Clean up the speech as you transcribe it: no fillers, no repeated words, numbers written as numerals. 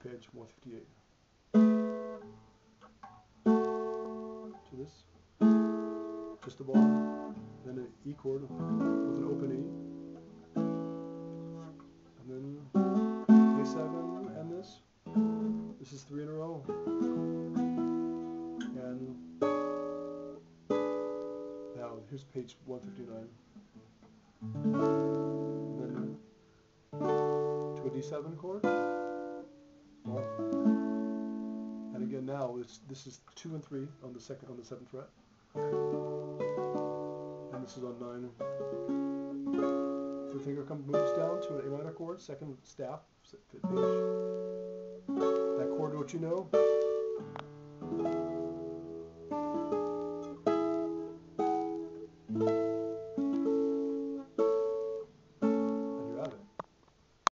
page 158. To this, just the bottom, then an E chord with an open E, and then A7 and this. This is 3 in a row, and now here's page 159. And then to a D7 chord. Well, and again now this is 2 and 3 on the 7th fret, and this is on 9. The finger moves down to an A minor chord, second staff, page. That chord, what you know?